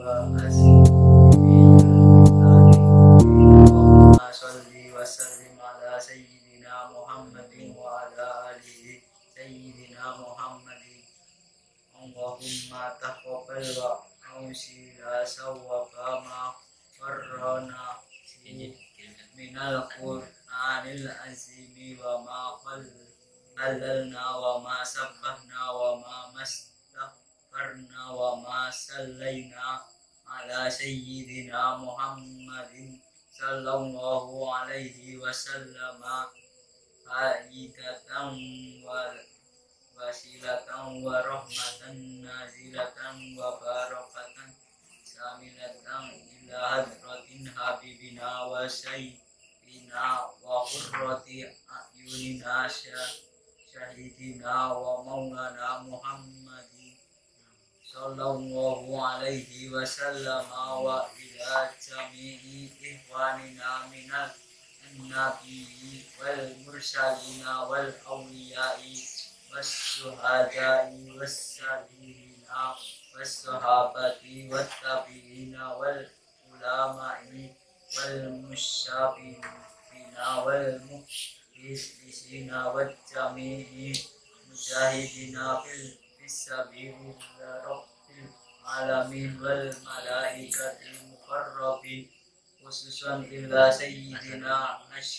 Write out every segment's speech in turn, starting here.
Allahumma sholli wa sallim ala sayyidina Muhammadin wa ala alihi sayyidina Muhammadin. Allahumma taqabbal wa ausila sawwaka ma warrana minal Qur'anil azimi wa ma halalna wa ma sabbahna wa ma mastaghfarna wa ma sallaina ala sayyidina Muhammadin sallallahu alaihi wasallama haidatan wa wasilatan wa rahmatan nazilatan wa barakatan samilatan ila hadratin habibina wa sayyidina wa qurrati ayunina syahidina wa maulana Muhammadin sallallahu alaihi wasallama wa ila jami'i ihwanina minal nabiyyi wal mursalina wal awliya'i was-syuhada'i was-salihina was-sahabati wat-tabi'ina wal ulama'i wal musyafina wal mukhlisina wat jami'i mujahidina fil fisabilillah rabbil alamin wal malaikatil muqarrabin khususan ila sayyidina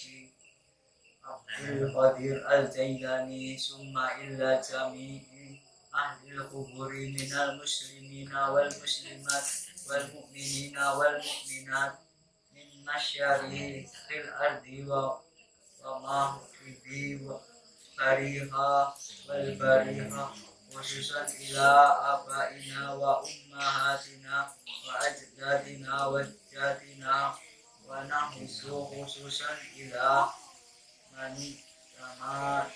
Abdul Qadir al-Jailani summa illa jami'i ahlil quburi minal muslimina wal muslimat wal mu'minina wal mu'minat min masyari fil ardi wa mahribi wa bariha wal bariha khususan ila abaina wa ummahatina wa ajdadina wa jadina wa nahusu khususan ila mani sama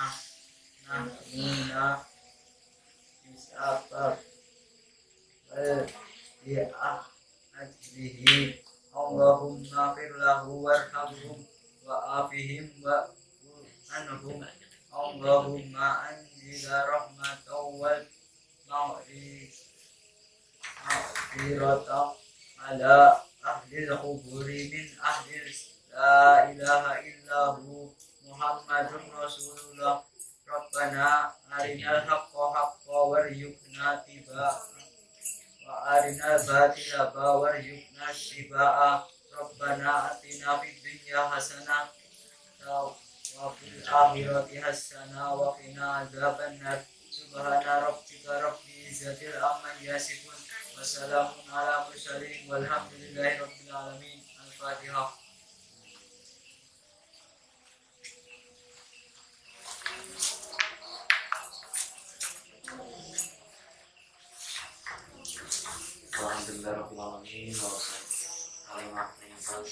nahmina bisabab wal bi'ah ajlihi Allahumma firlahu warhamhum wa afihim wa anhum Allahumma anzila rahmatan wal maghfiratan ala ahlil quburi min ahlil la ilaha illahu Muhammadun Rasulullah Rabbana arinal haqqa haqqa warzuqna tibaa wa arinal batila warzuqna tibaa Rabbana atina fid dunya hasanah wa fil akhirati hasanah wa qina adzabannar subhana rabbika rabbil izzati amma yasifun wa salamun ala mursalin walhamdulillahi rabbil alamin. Al-Fatihah. Alhamdulillahirrahmanirrahim. Kalimat penyebab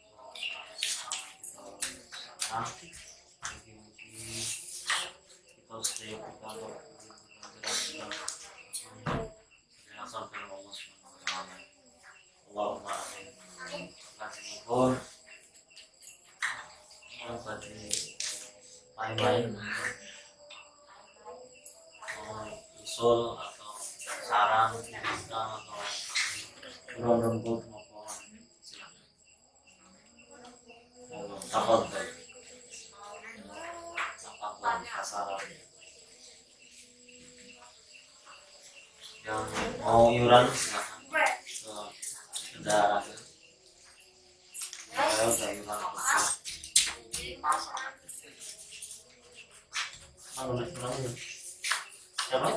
mungkin kita setiap kita berjelaskan penjelasan dari Allah Subhanahu wa taala. Allahumma amin. Kasih pun bagi lain-lain usul atau saran atau rembut maupun silakan apapun sasaran yang mau iuran silakan ke daerah saya udah iuran kalau iuran siapa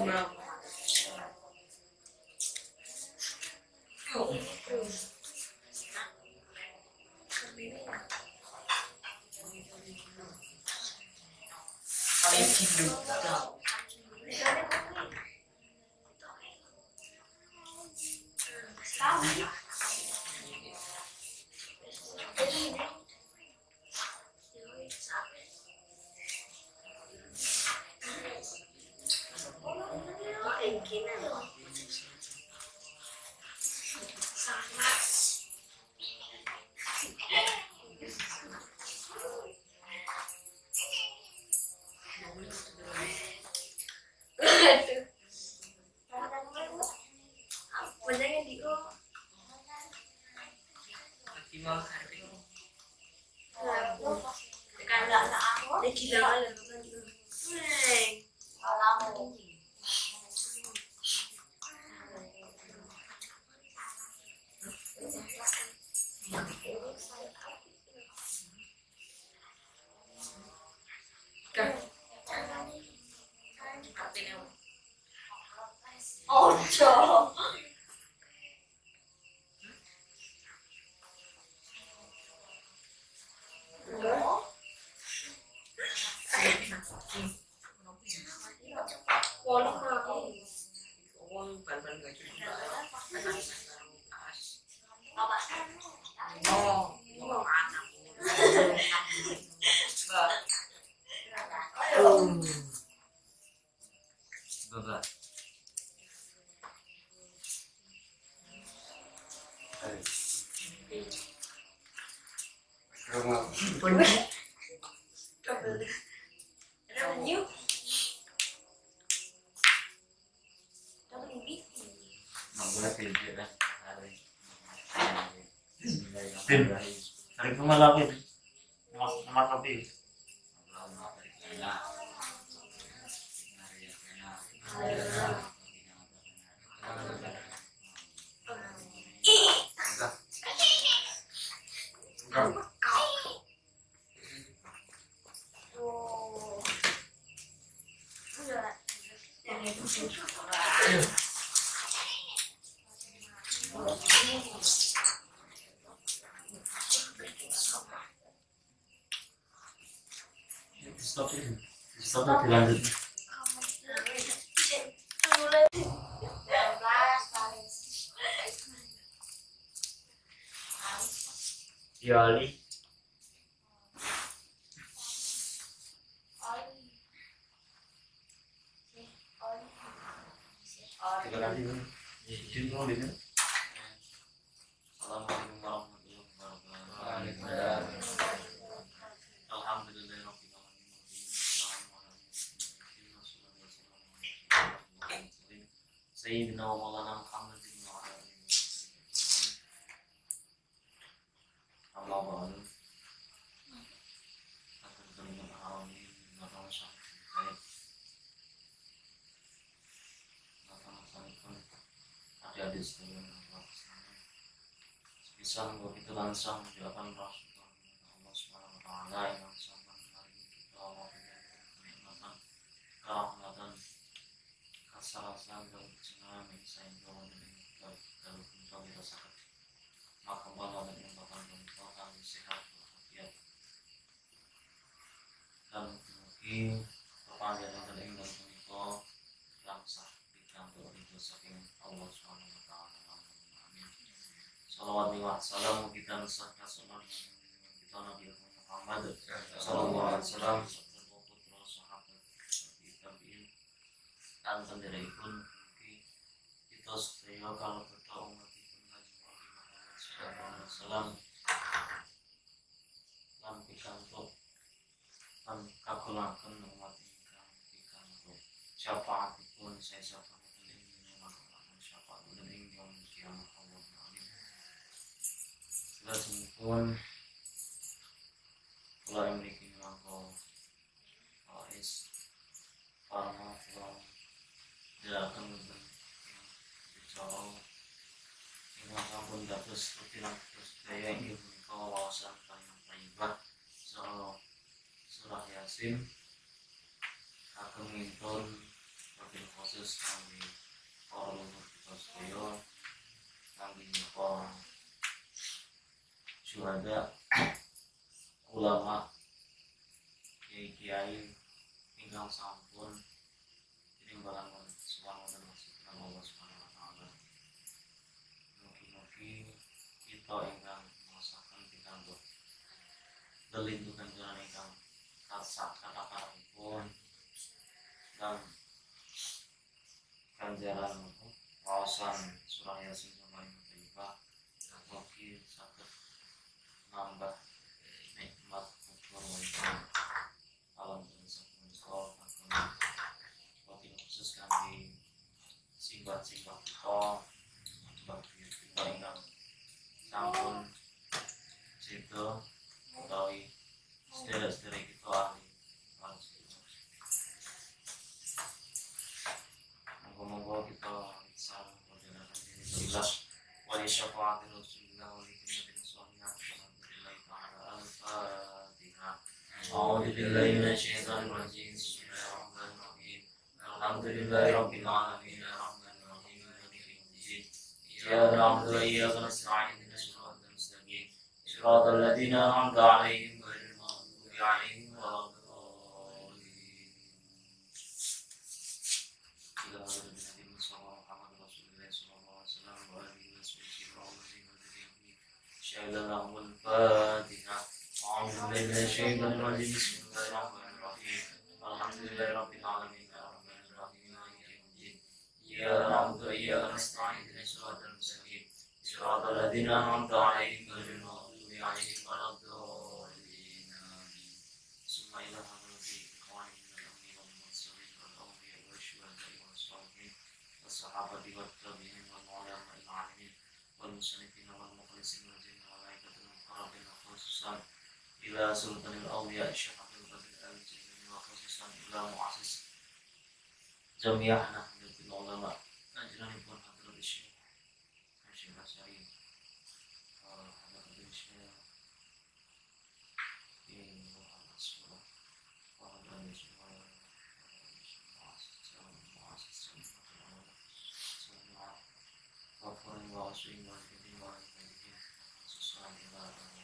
Jangan di Hari kemarin mas lebih. Stop dilanjut. Yali. Terima kasih. Assalamualaikum warahmatullahi wabarakatuh. Sayyidina wa maulana Muhammadin wa ala alihi wa sahbihi. Adik-adik sekalian, sebisa kita langsung menjalankan Rasulullah Allah Subhanahu wa taala yang sama hari kita memberikan kenikmatan, kesarasan dan kesenangan yang saya bawa dan kalau kita dirasakan maka malam yang bakal menentukan sehat walafiat dan mungkin perpanjangan dan indah menikah yang sah di kantor itu saking Allah Subhanahu wa taala. Amin. Sholawat wa salam kita nasahkan sunnah kita Nabi Muhammad sallallahu alaihi wasallam serta putra sahabat tabi'in dan sendiri pun kita supaya kalau bertemu umat itu Nabi Muhammad sallallahu alaihi wasallam dan pikanto dan kakulakan umat ingkang pikanto syafaat pun saya syafaat ini melakukan syafaat dan ini yang kiamat Allah. Amin. Semoga kalau yang memiliki melakukan faiz parma pulang tidak akan bicara yang akan dapat rutinan terus daya ini menikah wawasan kalimat taibah surah Yasin akan mengintun wakil khusus kami para leluhur kita sedaya kami para syuhada ulama kiai-kiai ingkang sampun tinimbalan subhanahu wa ta'ala Allah subhanahu wa ta'ala. Mugi-mugi kita ingkang merasakan pikantuk lelindungan jalan ingkang kata-kata dan ganjaran wawasan surah Yasin sama yang terlibat mugi saged nambah nikmat kubur wonten alam semesta akan wakil khusus kami simbah-simbah kita bagi kita ingkang sampun kita utawi sedherek-sedherek kita ahli. Moga-moga kita bisa menjalankan diri ikhlas wa li syafaati Rasulillah wa li kalimatin shalihah. Alhamdulillah ta'ala al-Fatihah. A'udzu billahi minasyaitonir rajim. Bismillahirrahmanirrahim. Alhamdulillahi rabbil alamin. Arrahmanir rahim. Maliki yaumiddin. Iyyaka na'budu wa iyyaka nasta'in. Ihdinas siratal mustaqim. Siratal ladzina an'amta 'alaihim ghairil maghdubi 'alaihim waladdallin. Adalah Al-Fatihah. A'udzubillahi minasyaitonir rajim. Bismillahirrahmanirrahim. Alhamdulillahirabbil alamin. Arrahmanir rahim. Maliki yaumiddin. Iyyaka na'budu wa iyyaka nasta'in. Ihdinas siratal mustaqim. Siratal ladzina an'amta 'alaihim ghairil maghdubi 'alaihim waladdallin. Summa ila hadrati ikhwani minal amri wal mursalin wal awliya wal syuhada'i was shalihin was sahabati wat tabi'in wal ulama al 'alimin wal musannifin wal mukhlisin wal khususan ila sultanil awliya syekhatul qadir al-jilani wa khususan ila muassis jamiah nahdlatul ulama ajranipun hadratus syekh Hasyim Asy'ari hadratus syekh in wa aswa wa hadratus syekh muassis jamiah wa farin wa aswin wa kidin wa khususan ila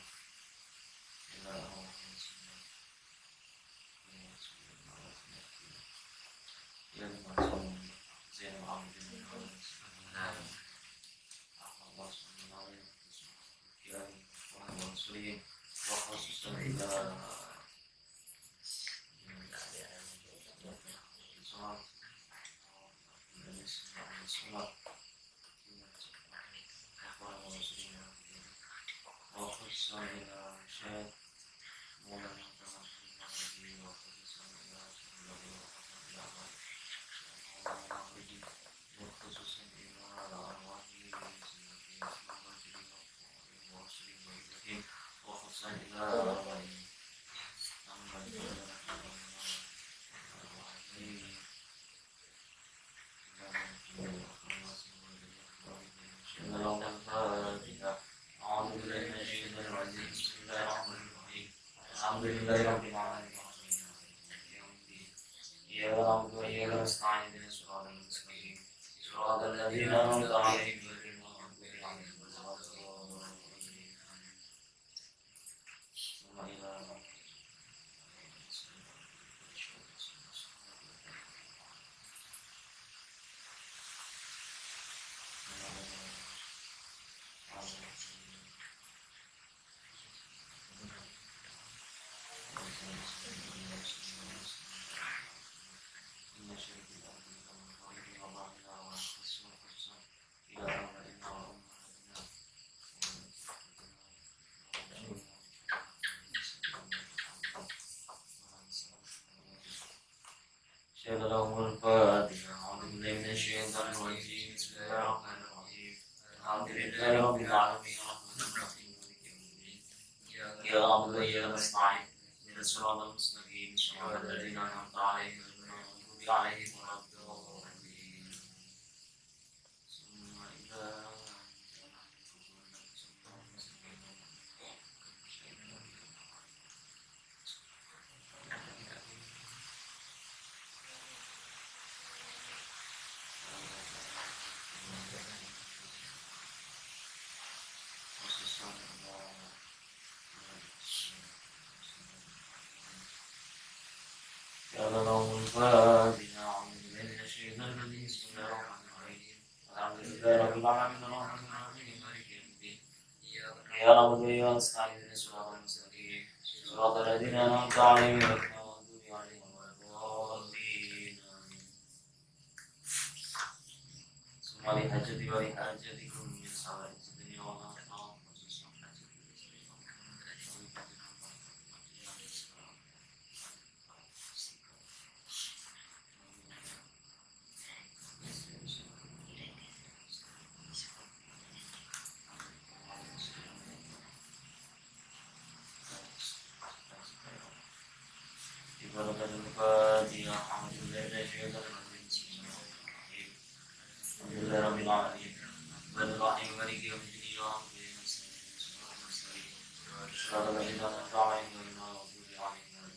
Syekhatul Fatihah. A'udzubillahi minasyaitonir rajim. Bismillahirrahmanirrahim. Alhamdulillahirabbil alamin. Arrahmanir rahim. Maliki yaumiddin. Iyyaka na'budu wa iyyaka nasta'in. Ihdinas siratal mustaqim. Siratal ladzina an'amta 'alaihim ghairil maghdubi 'alaihim waladdallin. Summa ila Syekhatul Fatihah. A'udzubillahi minasyaitonir rajim. Bismillahirrahmanirrahim. Alhamdulillahirabbil alamin. Arrahmanir rahim. Maliki yaumiddin. Iyyaka na'budu wa iyyaka nasta'in. Ihdinas siratal mustaqim. Siratal ladzina an'amta 'alaihim ghairil maghdubi 'alaihim waladdallin. Summa li hajati wa li hajatikum min salati dunya wal akhirah. مالك يوم الدين صراط الذين أنعمت عليهم غير المغضوب عليهم ولا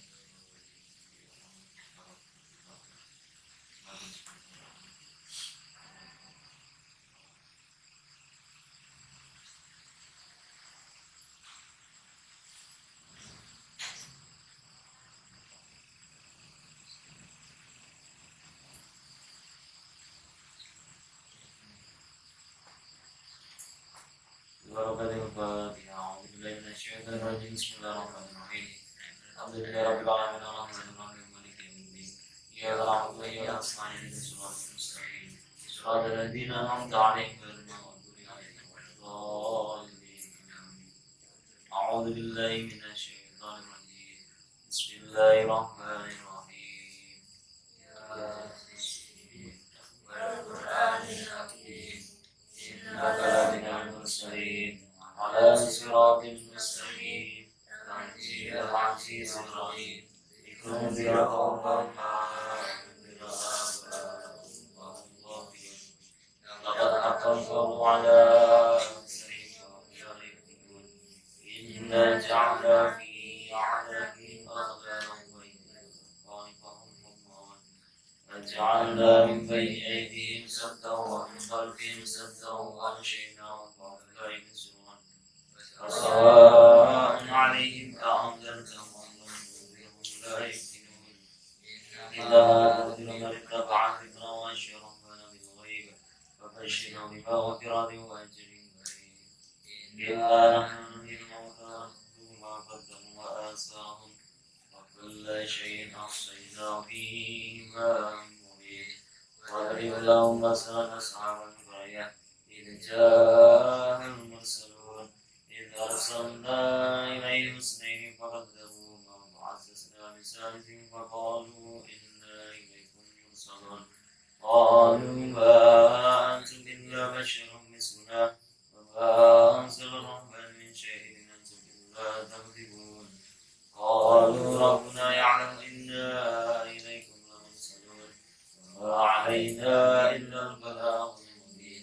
الضالين. أعوذ بالله من الشيطان الرجيم. بسم الله الرحمن الرحيم. الحمد لله رب العالمين الرحمن الرحيم مالك يوم الدين إياك نعبد وإياك نستعين اهدنا الصراط المستقيم صراط الذين أنعمت عليهم غير المغضوب عليهم ولا الضالين. أعوذ بالله من الشيطان الرجيم. بسم الله الرحمن الرحيم. والقرآن الحكيم إنك لمن المرسلين على صراط مستقيم تنزيل العزيز الرحيم لتنذر قوما ما أنذر آباؤهم وهم غافلون. لقد حق القول على أكثرهم وهم لا يؤمنون. إنا جعلنا في أعناقهم أغلالا فهم مغمون وجعلنا من بين أيديهم سدا ومن خلفهم سدا وأغشيناهم فهم لا يبصرون. وسواء عليهم أأنذرتهم أم لم تنذرهم لا يؤمنون. إنما تنذر من اتبع الذكر وخشي الرحمن بالغيب فبشره بمغفرة وأجر كريم. إنا نحن نحيي الموتى ونكتب ما قدموا وآثارهم وكل شيء أحصيناه في إمام مبين. واضرب لهم مثلا أصحاب القرية إذ جاء المرسلون إذ أرسلنا إليهم اثنين فكذبوهما وعززنا بثالث فقالوا إنا إليكم مرسلون. قالوا ما أنتم إلا بشر مثلنا وما أنزل الرحمن من شيء إن أنتم إلا تكذبون. قالوا ربنا يعلم إنا إليكم لمرسلون وما علينا إلا البلاغ المبين.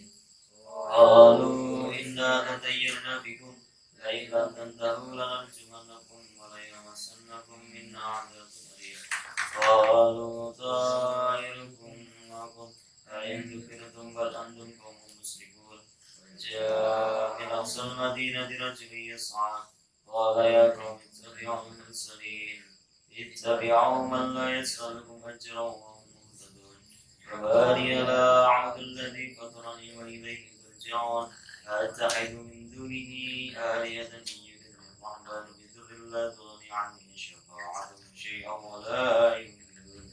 قالوا إنا تطيرنا بكم لئن لم تنتهوا لنرجمنكم وليمسنكم منا عذاب أليم. قالوا طائركم معكم أئن ذكرتم بل أنتم قوم مسرفون. وجاء من أقصى المدينة رجل يسعى قال يا قوم اتبعوا المرسلين اتبعوا من لا يسألكم أجرا وهم مهتدون. وما لي لا أعبد الذي فطرني وإليه ترجعون. أتخذ من دونه آلهة إن يردني الرحمن بضر لا تغني عني شفاعتهم شيئا ولا ينقذون.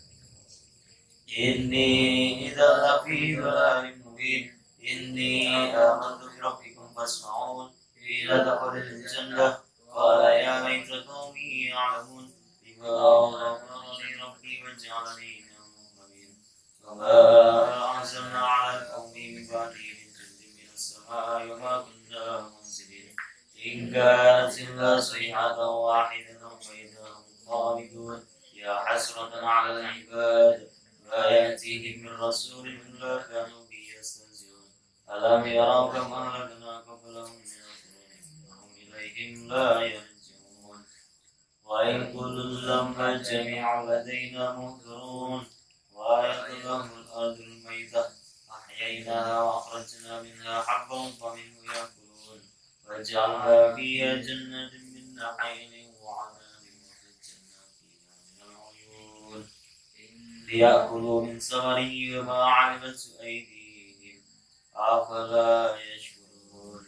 إني إذا لفي ضلال مبين. إني آمنت بربكم فاسمعون. قيل ادخل الجنة قال يا ليت قومي يعلمون بما أغفرني ربي وجعلني من المكرمين. وما أنزلنا على القوم من بعده من جند من السماء وما كنا منزلين. إن كانت إلا صيحة واحدة فإذا هم خالدون. يا حسرة على العباد ما يأتيهم من رسول إلا كانوا به يستهزئون. ألم يروا كم أهلكنا قبلهم من القرون وهم إليهم لا يرجعون. وإن كل لما الجميع لدينا محضرون. وآية لهم الأرض الميتة أحييناها وأخرجنا منها حبا فمنه يأكلون. وجعلنا فيها جنة من نخيل وعناب وفجرنا فيها من العيون ليأكلوا من ثمره وما عملت أيديهم أفلا يشكرون.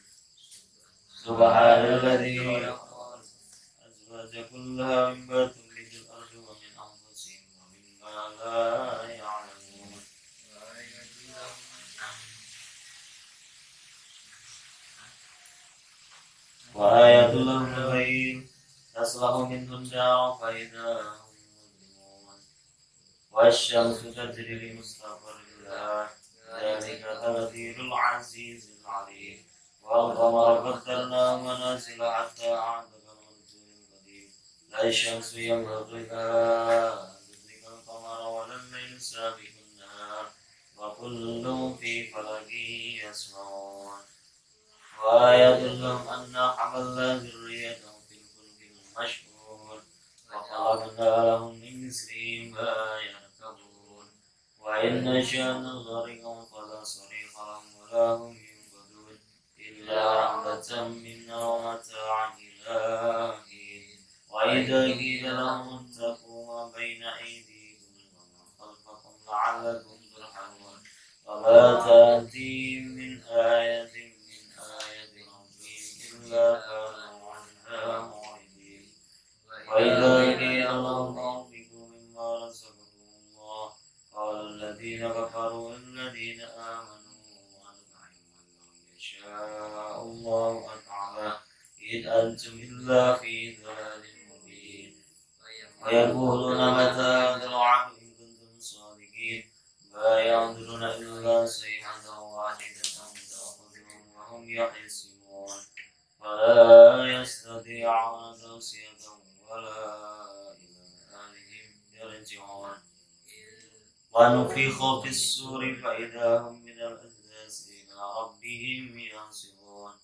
سبحان الذي خلق الأزواج كلها مما تنبت الأرض ومن أنفسهم ومما لا يعلمون. وآية لهم الليل تصلح منه النار فإذا هم مظلمون. والشمس تجري لمستقر لها ذلك تقدير العزيز العليم. والقمر قدرناه منازل حتى عاد كالعرجون القديم. لا الشمس ينبغي لها أن تدرك القمر ولا الليل سابق النهار وكل في فلك يسبحون. ويدلهم أن حملنا ذريتهم في الفلك المشحون وخلقنا لهم من مثلهم ما يركبون وإن نشأ نغرقهم فلا صريخ لهم ولا هم ينقذون إلا رحمة منا ومتاعا إلى حين وإذا قيل لهم اتقوا ما بين أيديكم وما خلفكم لعلكم ترحمون وما تأتيهم من آية ربهم إلا كانوا عنها معرضين وإذا قيل لهم أنفقوا مما رزقكم الله قال الذين كفروا الذين آمنوا أطعموا من يشاء الله أطعمه إن أنتم إلا في ضلال مبين ويقولون متى هذا الوعد إن كنتم صادقين ما ينظرون إلا صيحة واحدة تأخذهم وهم يحسبون فلا يستطيعون توصية ولا إلى أهلهم يرجعون ونفخ في السور فإذا هم من الأجداث إلى ربهم ينصرون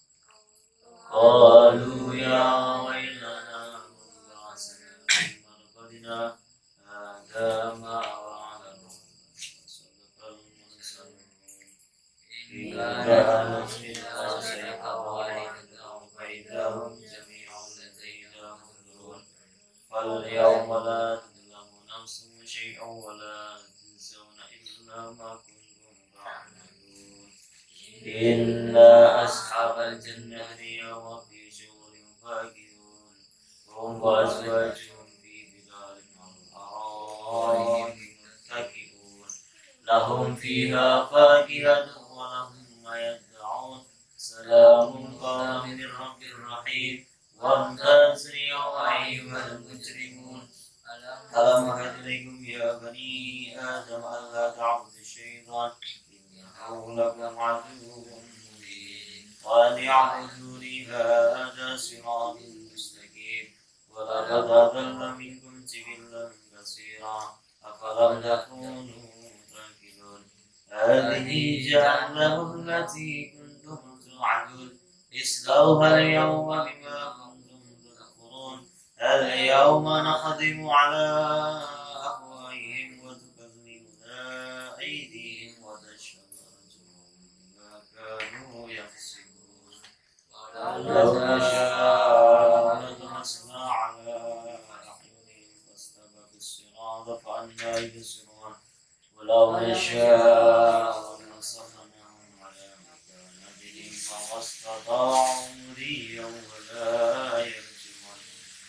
قالوا يا ويلنا بعثنا من مرقدنا هذا ما وعد وصدق المرسلون إن كانت منا صيحة واحدة فإذا هم جميع لدينا محضرون فاليوم لا تظلم نفس شيئا ولا تجزون إلا ما كنتم تعملون إن أصحاب الجنة اليوم في شغل فاكهون هم وأزواجهم في ظلال على الأرائك متكئون لهم فيها فاكهة ولهم ما يدعون سلام قولا من رب رحيم وامتازوا اليوم أيها المجرمون ألم أعهد إليكم يا بني آدم ألا تعبدوا الشيطان إنه لكم عدو مبين وأن اعبدوني هذا صراط مستقيم ولقد أضل منكم جبلا كثيرا أفلم تكونوا تعقلون هذه جهنم التي كنتم توعدون اصلوها اليوم بما كنتم تكفرون اليوم نختم على أفواههم وتكلمنا أيديهم وتشهد أرجلهم بما كانوا يكسبون لو نشاء لطمسنا على أعينهم فاستبقوا الصراط فأنى يبصرون ولو نشاء لمسخناهم على مكانتهم فما استطاعوا مضيا ولا يرجعون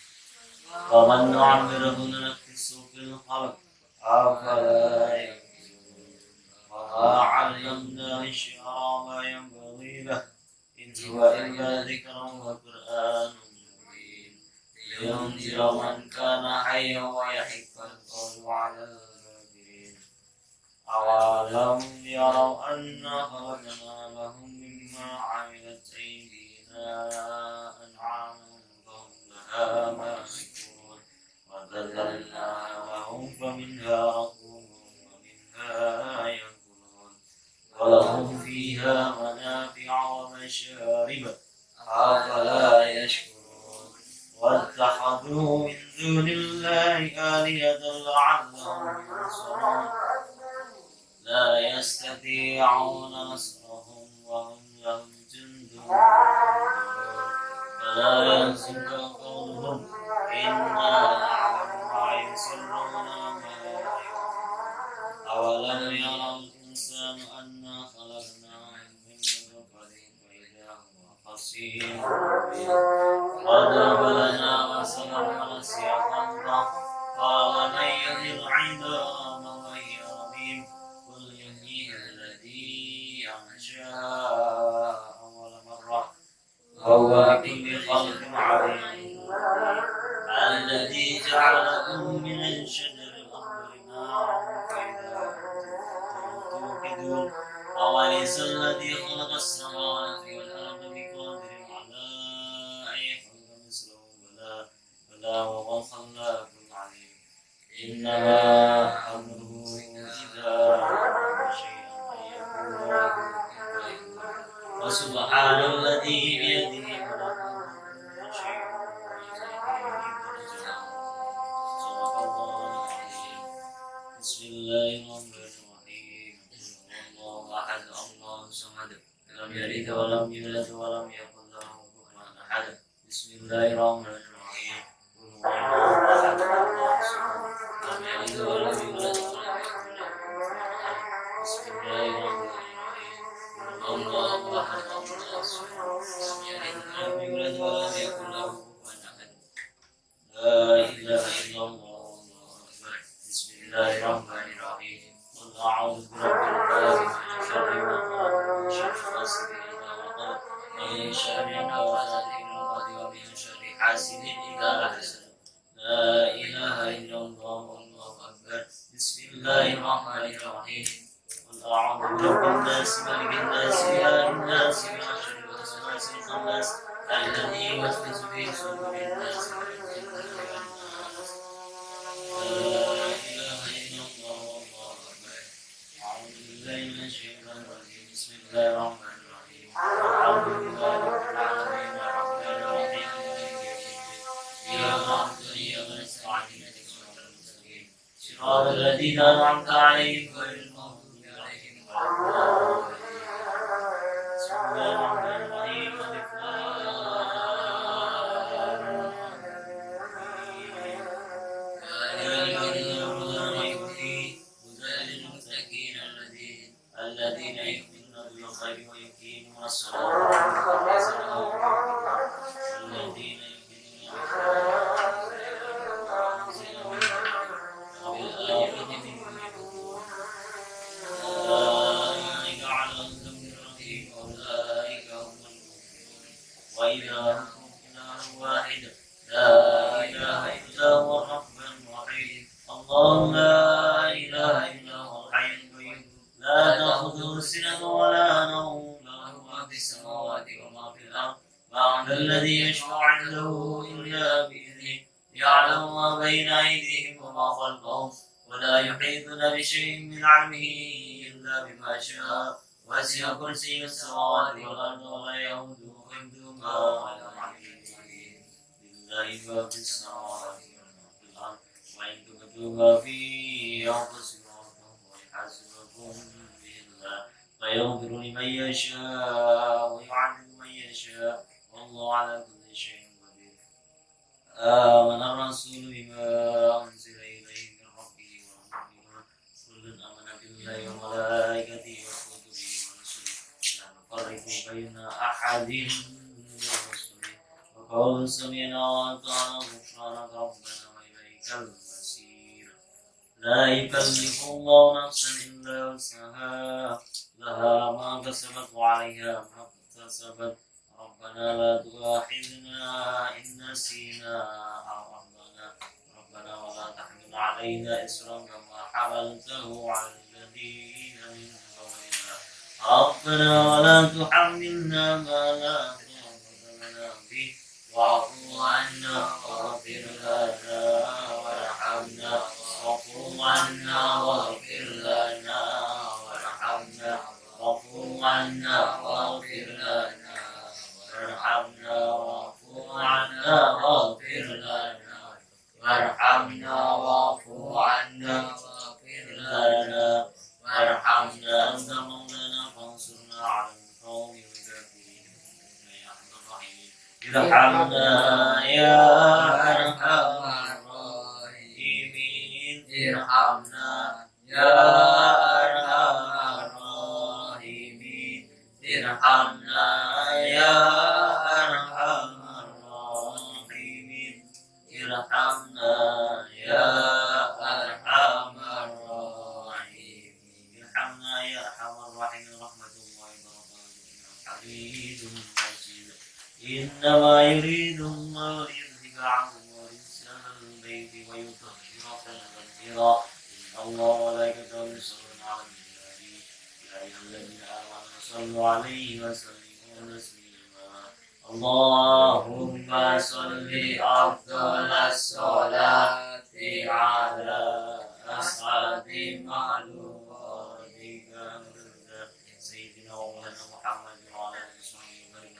ومن نعمره ننكسه في الخلق أفلا يعقلون وما علمناه الشعر ما ينبغي له إن هو إلا ذكر وقرآن مبين لينذر من كان حيا ويحق القول على الكافرين أولم يروا أنا خلقنا لهم مما عملت أيدينا أنعاما فهم لها مالكون وذللناها لهم فمنها ركوبهم ومنها يأكلون ولهم فيها منافع ومشارب أفلا يشكرون واتخذوا من دون الله آلهة لعلهم ينصرون لا يستطيعون نصرهم وهم لهم جند مهزمون فلا يحزنك قولهم إنا نعلم ما يسرون وما يعلنون أولم يرى الإنسان أنا خلقناه من نطفة فإذا هو خصيم مبين وضرب لنا مثلا ونسي خلقه قال من يحيي العظام وهي رميم قل يحييها الذي أنشأها أول مرة وهو بكل خلق عليم الذي جعل لكم من الشجر الأخضر نارا فإذا أنتم توقدون أوليس الذي خلق السماوات والأرض بقادر على أن يخلق مثله بلى وهو خلاق عليم إنما أمره إذا أراد شيئا أن يقول له كن فيكون وسبحان الذي بيده ملكوت كل شيء صدق الله العظيم. بسم الله الرحمن الرحيم. الله أحد الله الصمد لم يلد ولم يولد ولم يكن له كفوا أحد. بسم الله الرحمن الرحيم. الله أحد الله الصمد لم يلد ولم يولد ولم يكن له كفوا أحد. بسم الله الرحمن الرحيم. الله أحد الله الصمد لم يلد ولم يولد ولم يكن له كفوا أحد. لا إله إلا الله الله أكبر. بسم الله الرحمن الرحيم. قل أعوذ برب الفلق من شر ما خلق ومن شر غاسق إذا وقب ومن شر النفاثات في العقد ومن شر حاسد إذا حسد. لا إله إلا الله الله أكبر. بسم الله الرحمن الرحيم. قل أعوذ برب الناس ملك الناس إله الناس من شر الوسواس الخناس الذي يوسوس في صدور الناس من الجنة والناس. لا إله إلا الله الله أكبر. أعوذ بالله من الشيطان الرجيم. بسم الله الرحمن الرحيم. الحمد لله رب العالمين الرحمن الرحيم مالك يوم الدين. إياك نعبد وإياك نستعين اهدنا الصراط المستقيم صراط الذين أنعمت عليهم غير المغضوب عليهم ولا الضالين. بسم الله الرحمن الرحيم. ألف الذين يؤمنون بالغيب ويقيمون الصلاة ومما رزقناهم ينفقون والذين يؤمنون بما أنزل وبالآخرة هم يوقنون أولئك على هدى من ربهم وأولئك هم المفلحون. وإلهكم إله واحد لا إله إلا هو الرحمن الرحيم. الله لا إله إلا هو الحي القيوم لا تأخذه سنة ولا نوم له ما في السماوات وما في الأرض. من الذي يشفع عنده إلا بإذنه يعلم ما بين أيديهم وما خلفهم ولا يحيطون بشيء من علمه إلا بما شاء. وسع كرسي السماوات والأرض ولا يؤوده حفظهما وهو العلي العظيم. لله ما في السماوات وما في الأرض وإن تبدوا ما في أنفسكم ويحاسبكم به الله فيغفر لمن يشاء ويعذب من يشاء والله على كل شيء قدير. آمن الرسول بما أنزل إليه من ربه والمؤمنون كل آمن بالله وملائكته وكتبه ورسله لا نفرق بين أحد من رسله وقالوا سمعنا وأطعنا غفرانك ربنا وإليك المصير. لا يكلف الله نفسا إلا وسعها لها ما كسبت وعليها ما اكتسبت. ربنا لا تؤاخذنا إن نسينا أو أخطأنا. ربنا ولا تحمل علينا إصرا كما حملته على الذين من قبلنا. ربنا ولا تحملنا ما لا طاقة لنا به واعف عنا واغفر لنا وارحمنا. واعف عنا واغفر لنا وارحمنا. واعف عنا واغفر لنا وارحمنا. واعف عنا واغفر لنا وارحمنا. واعف عنا واغفر لنا وارحمنا. أنت مولانا فانصرنا على القوم الكافرين. يا أرحم الراحمين ارحمنا يا أرحم الراحمين. ارحمنا يا أرحم الراحمين. ارحمنا يا أرحم الراحمين. ارحمنا يا أرحم الراحمين. ارحمنا يا أرحم الراحمين. رحمة الله وبركاته حميد مجيد. إنما يريد الله ليذهب عنكم الرجس أهل البيت ويطهركم تطهيرا. إن الله وملائكته يصلون على النبي يا أيها الذين آمنوا صلوا عليه وسلموا تسليما. اللهم صل أفضل الصلاة على أسعد معلوماتك سيدنا ومولانا محمد وعلى آله وصحبه وبارك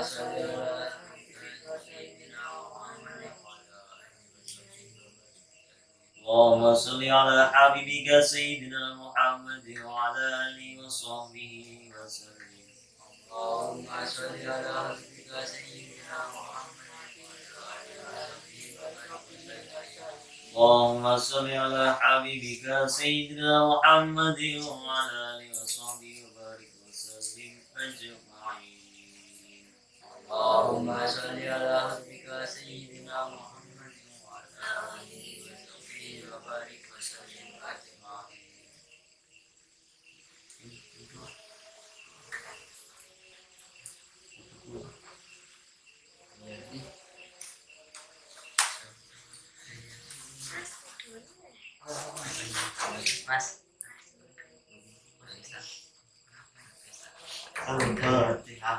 صل على سيدنا محمد وعلى اللهم صل على حبيبك سيدنا محمد وعلى آله وصحبه وسلم. اللهم صل على حبيبك سيدنا محمد وعلى آله وصحبه وسلم. اللهم صل على حبيبك سيدنا محمد وعلى آله وصحبه وبارك وسلم أجمعين. اللهم صل على حبيبك سيدنا محمد وعلى آله وصحبه وبارك وسلم أجمعين. Mas. Al-Fatihah.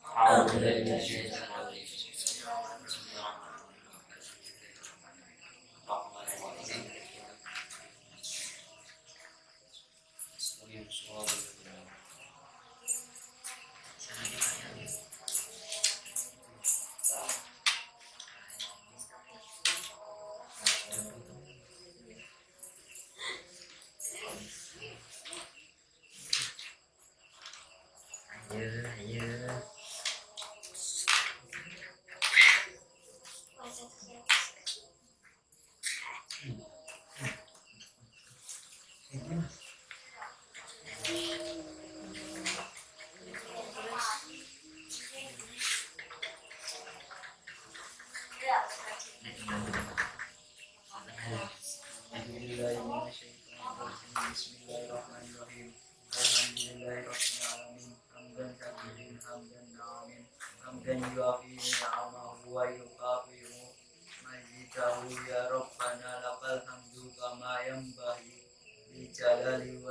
Bismillahirrahmanirrahim. Alhamdulillahirrahmanirrahim. Hamdan katsiran hamdan na'iman hamdan yuafi ni'amahu wa yukafi'u majidahu ya Rabbana lakal hamdu kama yanbaghi li jalali